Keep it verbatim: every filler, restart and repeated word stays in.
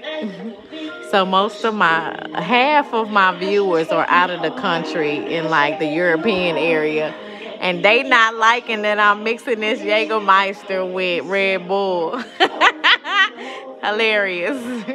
So most of my, half of my viewers are out of the country in like the European area. And they not liking that I'm mixing this Jägermeister with Red Bull. Hilarious.